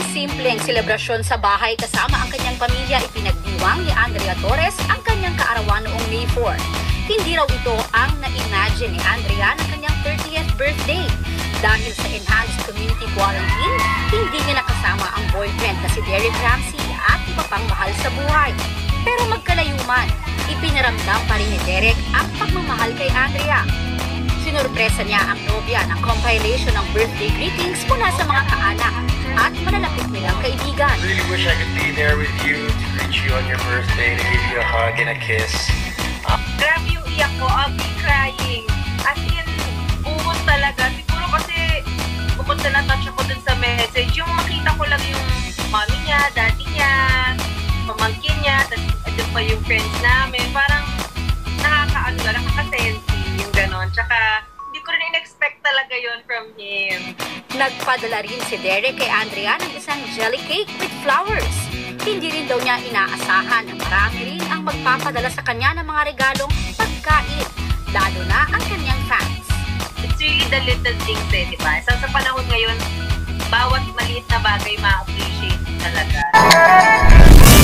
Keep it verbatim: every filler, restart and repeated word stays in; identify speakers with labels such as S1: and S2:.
S1: simpleng selebrasyon sa bahay kasama ang kanyang pamilya, ipinagdiwang ni Andrea Torres ang kanyang kaarawan noong May fourth. Hindi raw ito ang na-imagine ni Andrea ng kanyang thirtieth birthday. Dahil sa enhanced community quarantine, hindi niya nakasama ang boyfriend na si Derek Ramsey at iba pang mahal sa buhay. Pero magkalayuman, ipinaramdam pa rin ni Derek ang pagmamahal kay Andrea. Sinurpresa niya ang nobya ng compilation ng birthday greetings mula sa mga kaanak at malalapit nilang kaibigan.
S2: I really wish I could be there with you to greet you on your birthday, to give you a hug and a kiss.
S3: Uh, Grabe yung iyak ko, I'll be crying. As in, buhos talaga. Siguro kasi bukod sa na-touch ako dun sa message, yung makita ko lang yung mommy niya, daddy niya, pamangkin niya, tapos dun pa yung friends namin. Parang nakakaano lang, nakaka-sensi yung ganon. Tsaka, hindi ko rin in-expect talaga yon from him.
S1: Nagpadala rin si Derek kay Andrea ng isang jelly cake with flowers. Hindi rin daw niya inaasahan na marami rin ang magpapadala sa kanya ng mga regalong pagkain, lalo na ang kanyang fans.
S3: It's really the little things eh, di ba? Sa, sa panahon ngayon, bawat maliit na bagay ma-appreciate talaga.